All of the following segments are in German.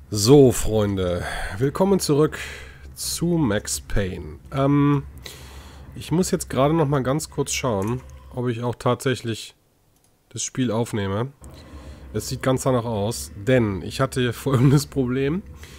So, Freunde, willkommen zurück zu Max Payne. Ich muss jetzt gerade noch mal ganz kurz schauen, ob ich auch tatsächlich das Spiel aufnehme. Es sieht ganz danach aus, denn ich hatte hier folgendes Problem.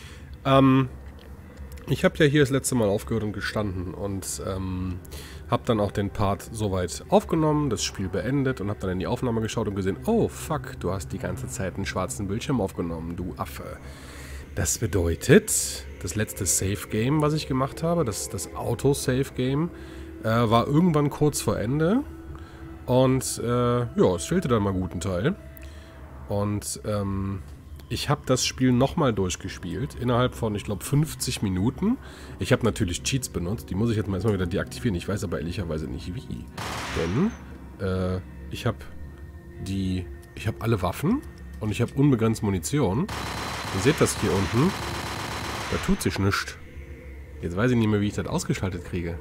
Ich habe ja hier das letzte Mal aufgehört und gestanden und habe dann auch den Part soweit aufgenommen, das Spiel beendet und habe dann in die Aufnahme geschaut und gesehen, oh fuck, du hast die ganze Zeit einen schwarzen Bildschirm aufgenommen, du Affe. Das bedeutet, das letzte Save-Game, was ich gemacht habe, das Auto-Save-Game, war irgendwann kurz vor Ende. Und ja, es fehlte dann mal einen guten Teil. Und ich habe das Spiel nochmal durchgespielt, innerhalb von, ich glaube, 50 Minuten. Ich habe natürlich Cheats benutzt, die muss ich jetzt mal erstmal wieder deaktivieren. Ich weiß aber ehrlicherweise nicht wie. Denn ich habe alle Waffen und ich habe unbegrenzt Munition. Ihr seht das hier unten. Da tut sich nichts. Jetzt weiß ich nicht mehr, wie ich das ausgeschaltet kriege.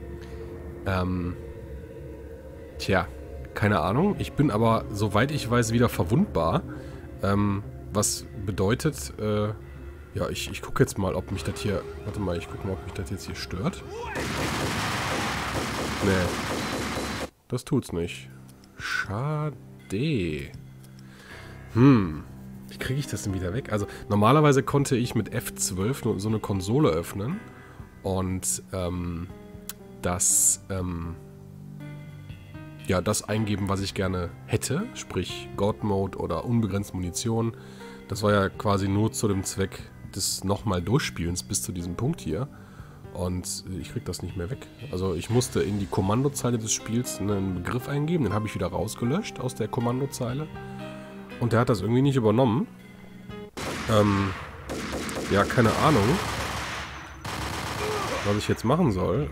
Tja, keine Ahnung. Ich bin aber, soweit ich weiß, wieder verwundbar. Was bedeutet, ja, ich gucke jetzt mal, ob mich das hier... Warte mal, ich gucke mal, ob mich das jetzt hier stört. Nee. Das tut's nicht. Schade. Wie kriege ich das denn wieder weg? Also, normalerweise konnte ich mit F12 nur so eine Konsole öffnen und ja, das eingeben, was ich gerne hätte, sprich God Mode oder unbegrenzt Munition. Das war ja quasi nur zu dem Zweck des nochmal Durchspielens bis zu diesem Punkt hier. Und ich krieg das nicht mehr weg. Also ich musste in die Kommandozeile des Spiels einen Begriff eingeben, den habe ich wieder rausgelöscht aus der Kommandozeile. Und der hat das irgendwie nicht übernommen. Ja, keine Ahnung, was ich jetzt machen soll.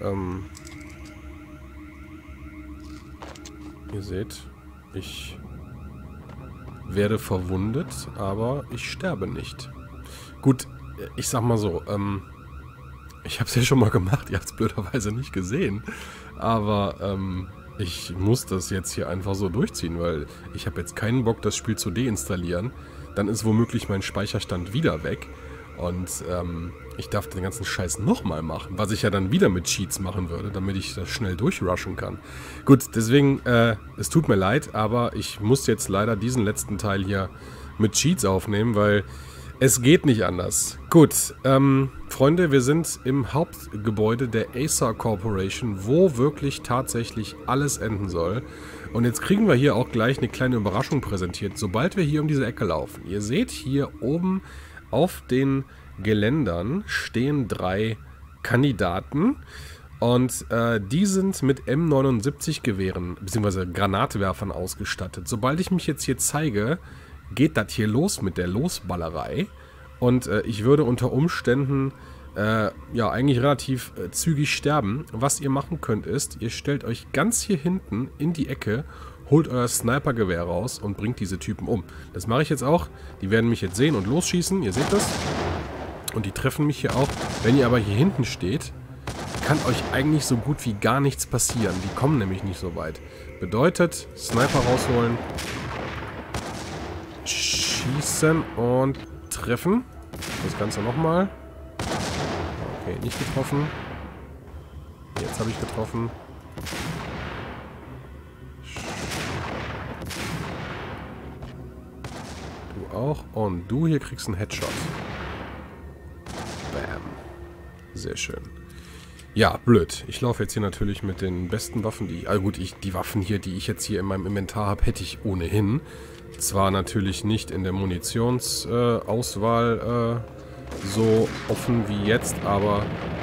Ihr seht, ich werde verwundet, aber ich sterbe nicht. Gut, ich sag mal so, ich habe es ja schon mal gemacht, ihr habt es blöderweise nicht gesehen. Aber ich muss das jetzt hier einfach so durchziehen, weil ich habe jetzt keinen Bock, das Spiel zu deinstallieren. Dann ist womöglich mein Speicherstand wieder weg. Und ich darf den ganzen Scheiß nochmal machen, was ich ja dann wieder mit Cheats machen würde, damit ich das schnell durchrushen kann. Gut, deswegen, es tut mir leid, aber ich muss jetzt leider diesen letzten Teil hier mit Cheats aufnehmen, weil es geht nicht anders. Gut, Freunde, wir sind im Hauptgebäude der Acer Corporation, wo wirklich tatsächlich alles enden soll. Und jetzt kriegen wir hier auch gleich eine kleine Überraschung präsentiert, sobald wir hier um diese Ecke laufen. Ihr seht hier oben auf den Geländern stehen 3 Kandidaten. Und die sind mit M79 Gewehren bzw. Granatwerfern ausgestattet. Sobald ich mich jetzt hier zeige, geht das hier los mit der Losballerei. Und ich würde unter Umständen ja eigentlich relativ zügig sterben. Was ihr machen könnt ist, ihr stellt euch ganz hier hinten in die Ecke, holt euer Snipergewehr raus und bringt diese Typen um. Das mache ich jetzt auch. Die werden mich jetzt sehen und losschießen. Ihr seht das. Und die treffen mich hier auch. Wenn ihr aber hier hinten steht, kann euch eigentlich so gut wie gar nichts passieren. Die kommen nämlich nicht so weit. Bedeutet, Sniper rausholen, schießen und treffen. Das Ganze nochmal. Okay, nicht getroffen. Jetzt habe ich getroffen. Du auch. Und du hier kriegst einen Headshot. Bam. Sehr schön. Ja, blöd. Ich laufe jetzt hier natürlich mit den besten Waffen, die... Also gut, die Waffen hier, die ich jetzt hier in meinem Inventar habe, hätte ich ohnehin. Zwar natürlich nicht in der Munitionsauswahl so offen wie jetzt, aber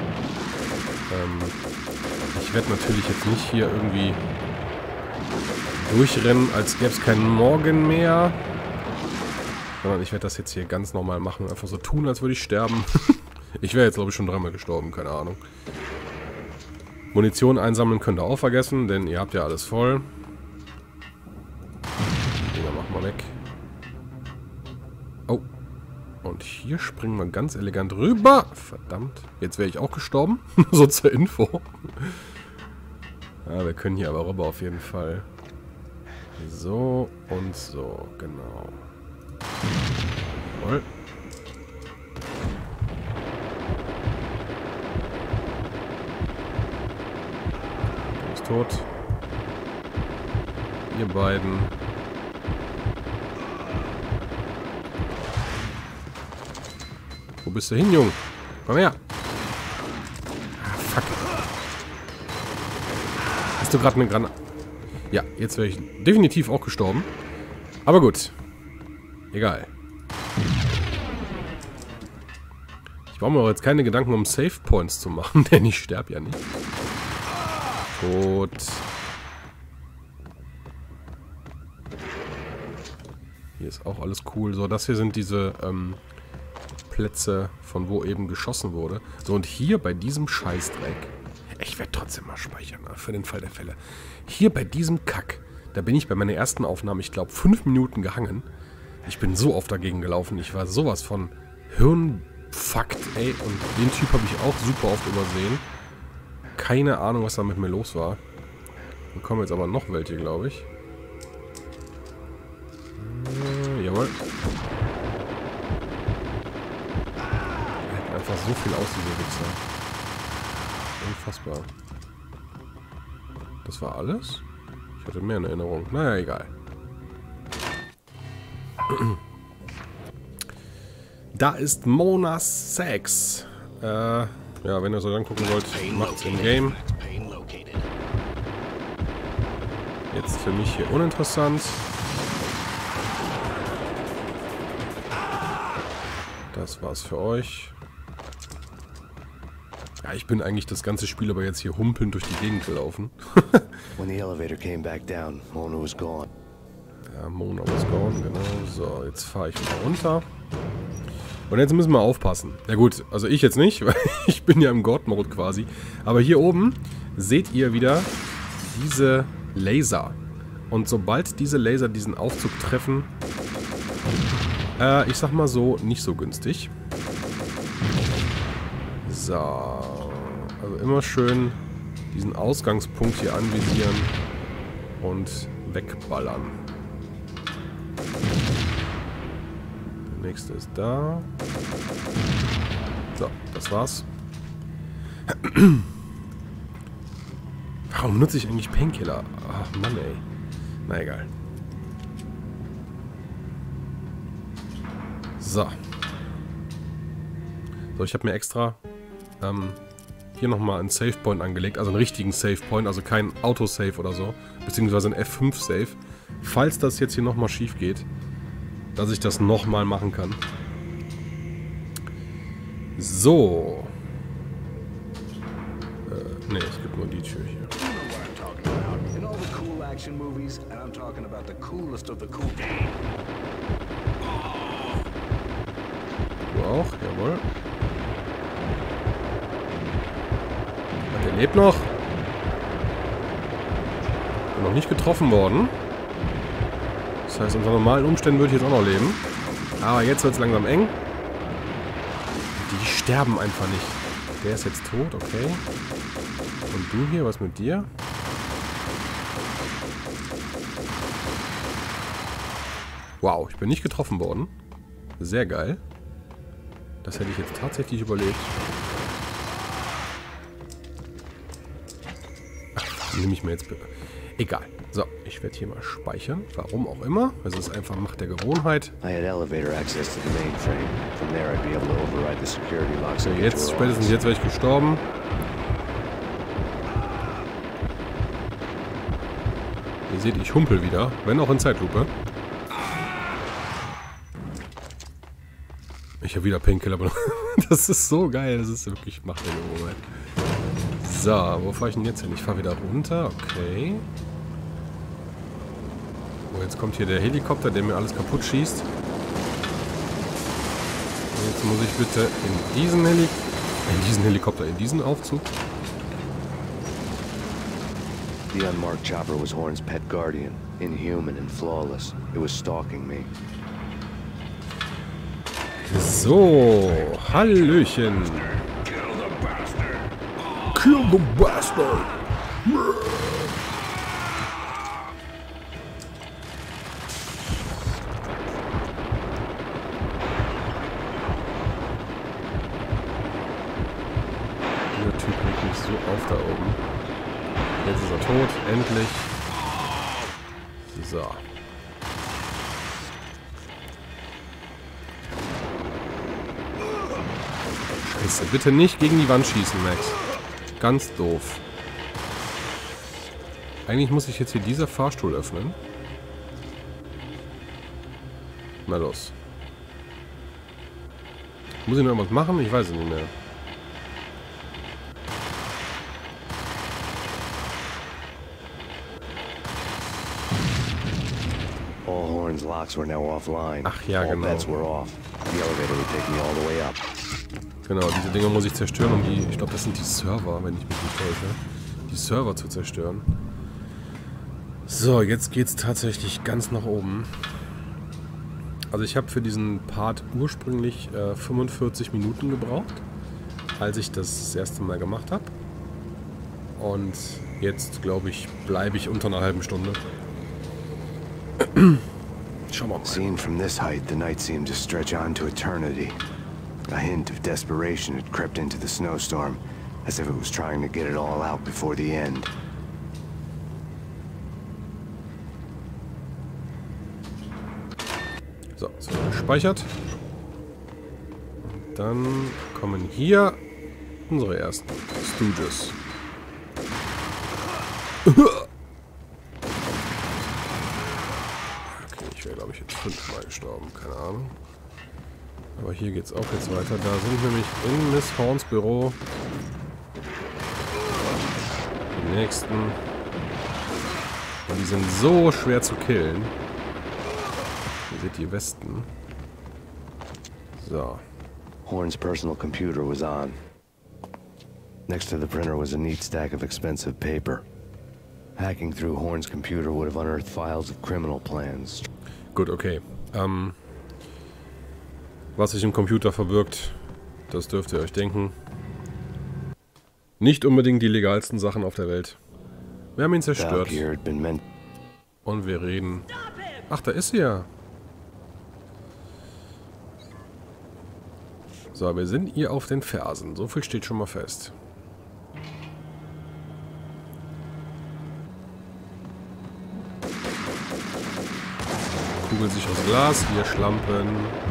ich werde natürlich jetzt nicht hier irgendwie durchrennen, als gäbe es keinen Morgen mehr. Sondern ich werde das jetzt hier ganz normal machen. Einfach so tun, als würde ich sterben. Ich wäre jetzt, glaube ich, schon 3-mal gestorben, keine Ahnung. Munition einsammeln könnt ihr auch vergessen, denn ihr habt ja alles voll. Dinger machen wir weg. Oh. Und hier springen wir ganz elegant rüber. Verdammt. Jetzt wäre ich auch gestorben. So zur Info. Ja, wir können hier aber rüber auf jeden Fall. So und so, genau. Jawohl. tot. Ihr beiden. Wo bist du hin, Junge? Komm her. Ah, fuck. Hast du gerade eine Granate? Ja, jetzt wäre ich definitiv auch gestorben. Aber gut. Egal. Ich brauche mir auch jetzt keine Gedanken, um Save Points zu machen, denn ich sterbe ja nicht. Tot. Hier ist auch alles cool. So, das hier sind diese Plätze, von wo eben geschossen wurde. So, und hier bei diesem Scheißdreck. Ich werde trotzdem mal speichern, für den Fall der Fälle. Hier bei diesem Kack, da bin ich bei meiner ersten Aufnahme, ich glaube, 5 Minuten gehangen. Ich bin so oft dagegen gelaufen. Ich war sowas von Hirnfuckt, ey. Und den Typ habe ich auch super oft übersehen. Keine Ahnung, was da mit mir los war. Dann kommen jetzt aber noch welche, glaube ich. Jawohl. Er hält einfach so viel aus, diese Wichser. Unfassbar. Das war alles? Ich hatte mehr in Erinnerung. Naja, egal. Da ist Mona Sachs. Ja, wenn ihr so angucken wollt, macht's im Game. Jetzt für mich hier uninteressant. Das war's für euch. Ja, ich bin eigentlich das ganze Spiel aber jetzt hier humpelnd durch die Gegend gelaufen. When the elevator came back down, Mona was gone. Ja, Mona was gone, genau. So, jetzt fahre ich mal runter. Und jetzt müssen wir aufpassen. Ja gut, also ich jetzt nicht, weil ich bin ja im God-Mode quasi. Aber hier oben seht ihr wieder diese Laser. Und sobald diese Laser diesen Aufzug treffen, ich sag mal so, nicht so günstig. So. Also immer schön diesen Ausgangspunkt hier anvisieren und wegballern. Der nächste ist da. So, das war's. Warum nutze ich eigentlich Painkiller? Ach Mann, ey. Na egal. So. So, ich habe mir extra hier nochmal einen Save Point angelegt, also einen richtigen Save Point, also kein Autosave oder so, beziehungsweise ein F5 Save, falls das jetzt hier nochmal schief geht, dass ich das nochmal machen kann. So. Ne, es gibt nur die Tür hier. Du auch? Jawohl. Der lebt noch. Bin noch nicht getroffen worden. Das heißt, unter normalen Umständen würde ich jetzt auch noch leben. Aber jetzt wird es langsam eng. Die sterben einfach nicht. Der ist jetzt tot, okay. Und du hier, was mit dir? Wow, ich bin nicht getroffen worden. Sehr geil. Das hätte ich jetzt tatsächlich überlebt. Nehme ich mir jetzt... Egal. So, ich werde hier mal speichern. Warum auch immer. Es ist einfach Macht der Gewohnheit. So, jetzt, spätestens jetzt wäre ich gestorben. Ihr seht, ich humpel wieder. Wenn auch in Zeitlupe. Ich habe wieder Painkiller benutzt. Das ist so geil. Das ist wirklich Macht der Gewohnheit. So, wo fahre ich denn jetzt hin? Ich fahre wieder runter. Okay. Oh, jetzt kommt hier der Helikopter, der mir alles kaputt schießt. Und jetzt muss ich bitte in diesen Aufzug. The unmarked chopper was Horn's pet guardian, inhuman and flawless. It was stalking me. So, Hallöchen. Kill the bastard! Der Typ regt mich so auf da oben. Jetzt ist er tot, endlich. So. Scheiße, bitte nicht gegen die Wand schießen, Max. Ganz doof. Eigentlich muss ich jetzt hier dieser Fahrstuhl öffnen. Na los. Muss ich noch irgendwas machen? Ich weiß es nicht mehr. All Horn's locks were now offline. Ach ja, All genau. bets were off. The elevator would take me all the way up. Genau, diese Dinger muss ich zerstören, um die... Ich glaube, das sind die Server, wenn ich mich nicht täusche. Die Server zu zerstören. So, jetzt geht's tatsächlich ganz nach oben. Also ich habe für diesen Part ursprünglich 45 Minuten gebraucht, als ich das erste Mal gemacht habe. Und jetzt, glaube ich, bleibe ich unter einer halben Stunde. Schauen wir mal. Seen from this height, the night seemed to stretch on to eternity. A hint of desperation had crept into the snowstorm, as if it was trying to get it all out before the end. So, ist gespeichert. Und dann kommen hier unsere ersten Stooges. Okay, ich wäre, glaube ich, jetzt 5-mal gestorben. Keine Ahnung. Aber hier geht's auch jetzt weiter. Da sind nämlich in Miss Horns Büro die nächsten. Und die sind so schwer zu killen. Ihr seht die Westen. So. Horn's personal computer was on. Next to the printer was a neat stack of expensive paper. Hacking through Horn's computer would have unearthed files of criminal plans. Gut, okay. Was sich im Computer verbirgt, das dürft ihr euch denken. Nicht unbedingt die legalsten Sachen auf der Welt. Wir haben ihn zerstört. Und wir reden... Ach, da ist sie ja. So, wir sind ihr auf den Fersen. So viel steht schon mal fest. Kugel sich aus Glas, wir Schlampen.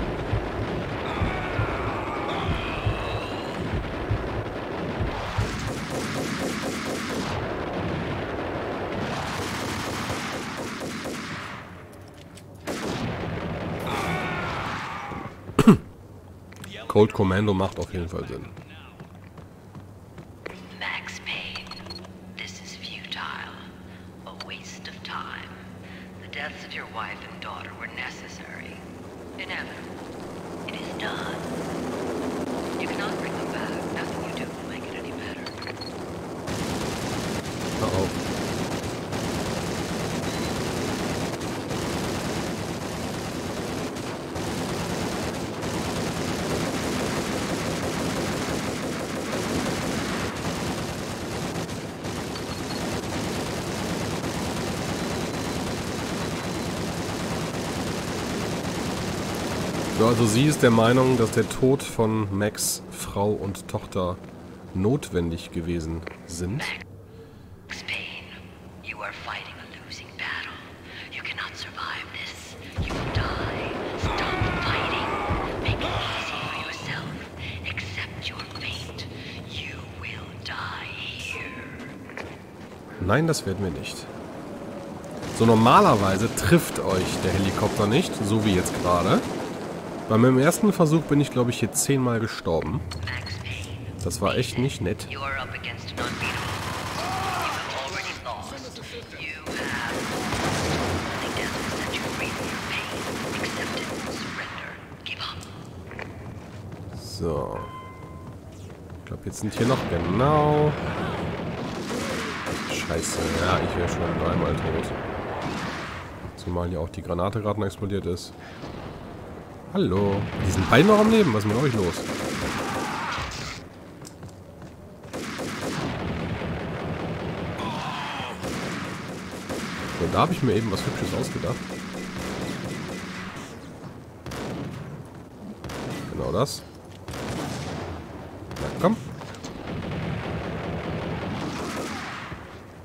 Cold Commando macht auf jeden Fall Sinn. Max Payne, this is futile. A waste of time. The deaths of your wife and daughter were necessary. Inevitable. It is done. You cannot bring them back. Nothing you do will make it any better. Uh-oh. So, also sie ist der Meinung, dass der Tod von Max Frau und Tochter notwendig gewesen sind. Max Payne, you are fighting a losing battle. You cannot survive this. You will die. Stop fighting. Make it easy for yourself. Accept your fate. You will die here. Nein, das werden wir nicht. So, normalerweise trifft euch der Helikopter nicht, so wie jetzt gerade. Bei meinem ersten Versuch bin ich, glaube ich, hier 10-mal gestorben. Das war echt nicht nett. So. Ich glaube, jetzt sind hier noch genau... Scheiße. Ja, ich wäre schon 3-mal tot. Zumal hier auch die Granate gerade noch explodiert ist. Hallo. Die sind beide noch am Leben. Was ist mit euch los? So, da habe ich mir eben was Hübsches ausgedacht. Genau das. Na komm.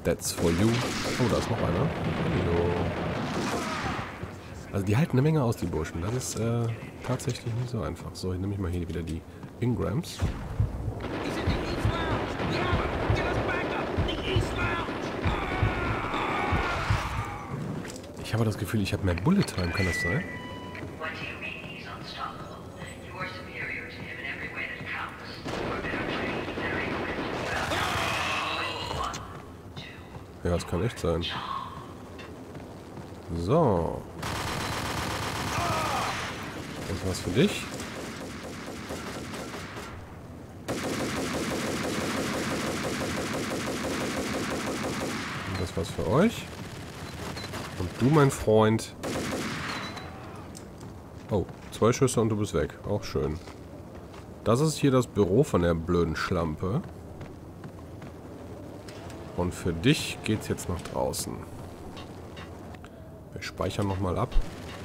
That's for you. Oh, da ist noch einer. Hallo. Also die halten eine Menge aus, die Burschen. Das ist tatsächlich nicht so einfach. So, ich nehme ich mal hier wieder die Ingrams. Ich habe das Gefühl, ich habe mehr Bullet Time. Kann das sein? Ja, das kann echt sein. So. Das war's für dich. Und das war's für euch. Und du, mein Freund. Oh, 2 Schüsse und du bist weg. Auch schön. Das ist hier das Büro von der blöden Schlampe. Und für dich geht's jetzt nach draußen. Wir speichern nochmal ab.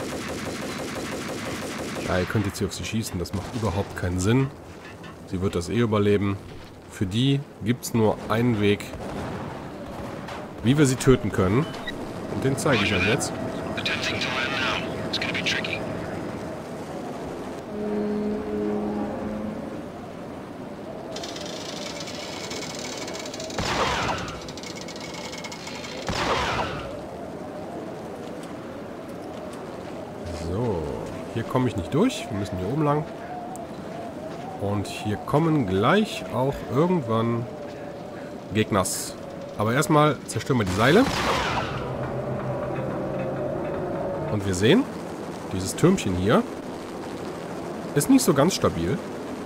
Ja, ihr könnt jetzt hier auf sie schießen. Das macht überhaupt keinen Sinn. Sie wird das eh überleben. Für die gibt's nur einen Weg, wie wir sie töten können. Und den zeige ich euch jetzt. So, hier komme ich nicht durch. Wir müssen hier oben lang. Und hier kommen gleich auch irgendwann Gegners. Aber erstmal zerstören wir die Seile. Und wir sehen, dieses Türmchen hier ist nicht so ganz stabil.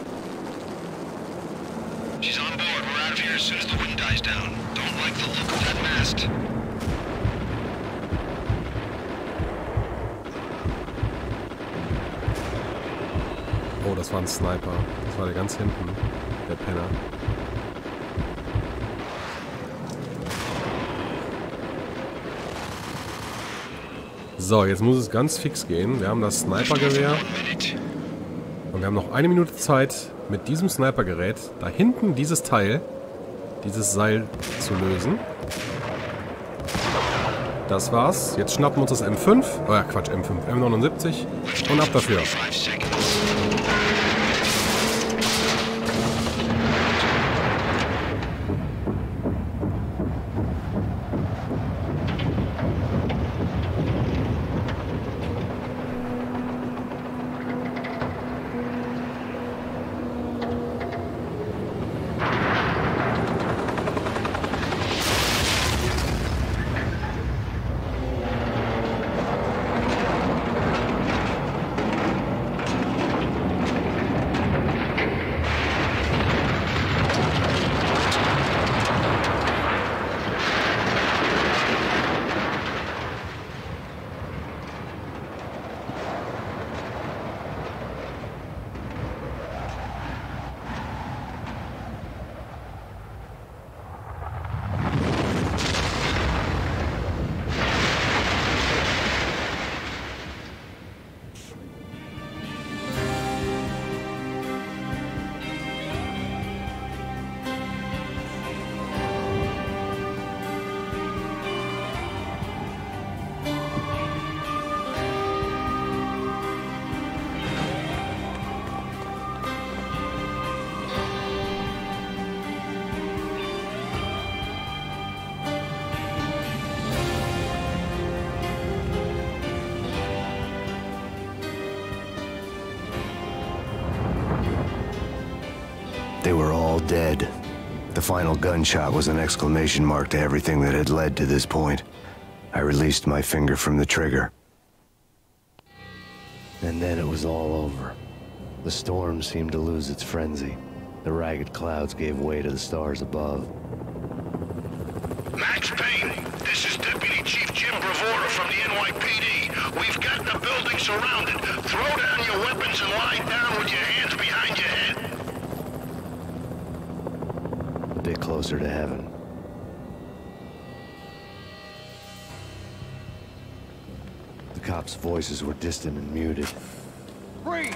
Oh, das war ein Sniper. Das war der ganz hinten, der Penner. So, jetzt muss es ganz fix gehen. Wir haben das Snipergewehr. Und wir haben noch 1 Minute Zeit, mit diesem Snipergerät da hinten dieses Teil, dieses Seil zu lösen. Das war's. Jetzt schnappen wir uns das M5. Oh ja, Quatsch, M5. M79. Und ab dafür. They were all dead. The final gunshot was an exclamation mark to everything that had led to this point. I released my finger from the trigger. And then it was all over. The storm seemed to lose its frenzy. The ragged clouds gave way to the stars above. Max Payne, this is Deputy Chief Jim Bravura from the NYPD. We've got the building surrounded. Throw down your weapons and lie down with your hands behind your head. A bit closer to heaven. The cops' voices were distant and muted. Freeze!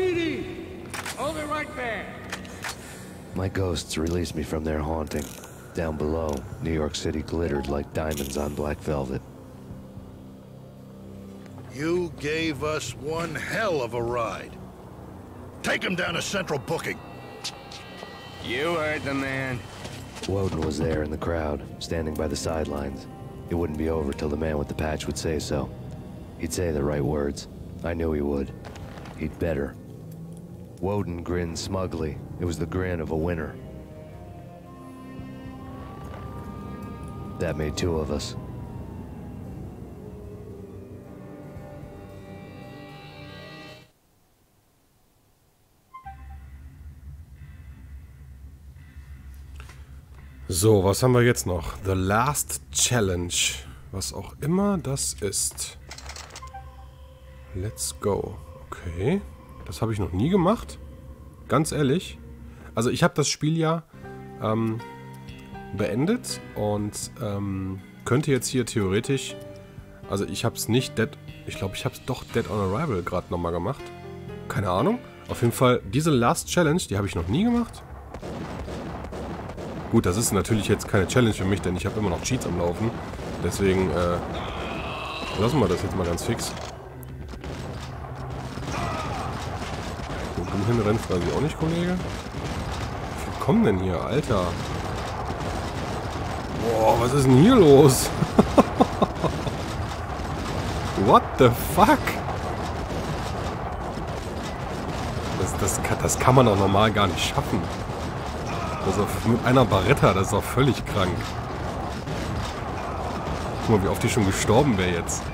NYPD! Hold it right there! My ghosts released me from their haunting. Down below, New York City glittered like diamonds on black velvet. You gave us one hell of a ride. Take him down to Central Booking. You heard the man. Woden was there in the crowd, standing by the sidelines. It wouldn't be over till the man with the patch would say so. He'd say the right words. I knew he would. He'd better. Woden grinned smugly. It was the grin of a winner. That made two of us. So, was haben wir jetzt noch? The Last Challenge. Was auch immer das ist. Let's go. Okay. Das habe ich noch nie gemacht. Ganz ehrlich. Also ich habe das Spiel ja beendet und könnte jetzt hier theoretisch... Also ich habe es nicht Dead... Ich glaube, ich habe es doch Dead on Arrival gerade nochmal gemacht. Keine Ahnung. Auf jeden Fall, diese Last Challenge, die habe ich noch nie gemacht. Gut, das ist natürlich jetzt keine Challenge für mich, denn ich habe immer noch Cheats am Laufen. Deswegen lassen wir das jetzt mal ganz fix. Wo du hinrennst, weiß ich auch nicht, Kollege. Wie viel kommen denn hier, Alter? Boah, was ist denn hier los? What the fuck? Das kann man auch normal gar nicht schaffen. Das ist mit einer Barretta, das ist auch völlig krank. Guck mal, wie oft die schon gestorben wäre jetzt.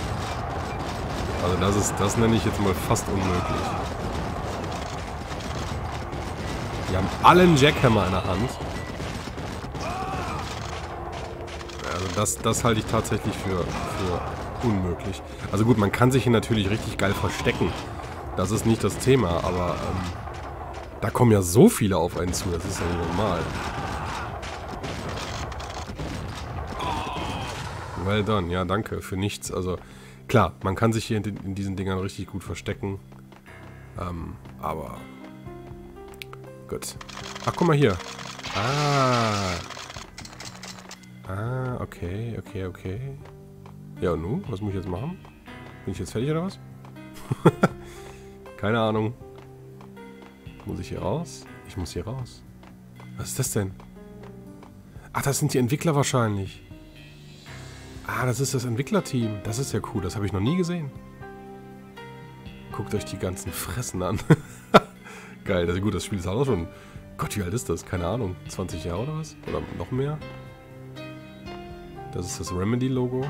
Also das nenne ich jetzt mal fast unmöglich. Die haben alle einen Jackhammer in der Hand. Also das halte ich tatsächlich für unmöglich. Also gut, man kann sich hier natürlich richtig geil verstecken. Das ist nicht das Thema, aber da kommen ja so viele auf einen zu, das ist ja nicht normal. Well done, ja danke, für nichts. Also klar, man kann sich hier in diesen Dingern richtig gut verstecken. Aber gut. Ach, guck mal hier. Okay. Ja und nun? Was muss ich jetzt machen? Bin ich jetzt fertig oder was? Keine Ahnung. Muss ich hier raus? Ich muss hier raus. Was ist das denn? Ach, das sind die Entwickler wahrscheinlich. Ah, das ist das Entwicklerteam. Das ist ja cool. Das habe ich noch nie gesehen. Guckt euch die ganzen Fressen an. Geil. Also gut, das Spiel ist halt auch schon... Gott, wie alt ist das? Keine Ahnung. 20 Jahre oder was? Oder noch mehr? Das ist das Remedy-Logo.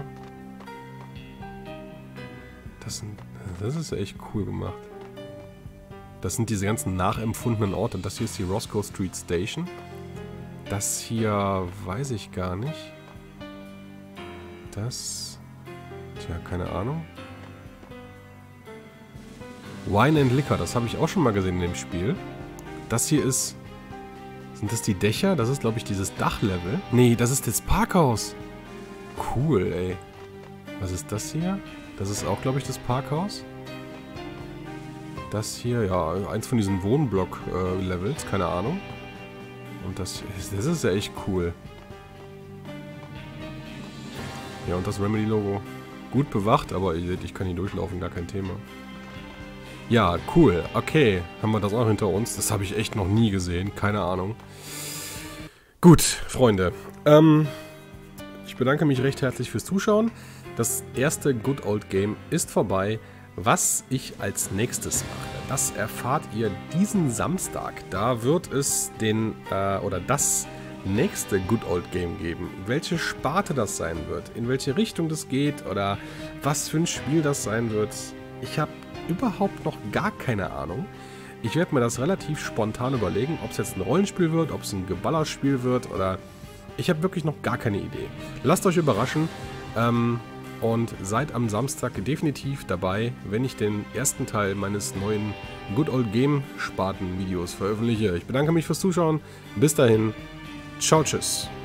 Das ist echt cool gemacht. Das sind diese ganzen nachempfundenen Orte. Das hier ist die Roscoe Street Station. Das hier weiß ich gar nicht. Das... Tja, keine Ahnung. Wine and Liquor, das habe ich auch schon mal gesehen in dem Spiel. Das hier ist... Sind das die Dächer? Das ist, glaube ich, dieses Dachlevel. Nee, das ist das Parkhaus. Cool, ey. Was ist das hier? Das ist auch, glaube ich, das Parkhaus. Das hier, ja, eins von diesen Wohnblock-Levels, keine Ahnung. Und das ist ja echt cool. Ja, und das Remedy-Logo. Gut bewacht, aber ihr seht, ich kann hier durchlaufen, gar kein Thema. Ja, cool. Okay, haben wir das auch hinter uns. Das habe ich echt noch nie gesehen, keine Ahnung. Gut, Freunde. Ich bedanke mich recht herzlich fürs Zuschauen. Das erste Good Old Game ist vorbei. Was ich als nächstes mache, das erfahrt ihr diesen Samstag. Da wird es das nächste Good Old Game geben. Welche Sparte das sein wird, in welche Richtung das geht oder was für ein Spiel das sein wird. Ich habe überhaupt noch gar keine Ahnung. Ich werde mir das relativ spontan überlegen, ob es jetzt ein Rollenspiel wird, ob es ein Geballerspiel wird oder... Ich habe wirklich noch gar keine Idee. Lasst euch überraschen. Und seid am Samstag definitiv dabei, wenn ich den ersten Teil meines neuen Good Old Game Sparten Videos veröffentliche. Ich bedanke mich fürs Zuschauen. Bis dahin. Ciao, tschüss.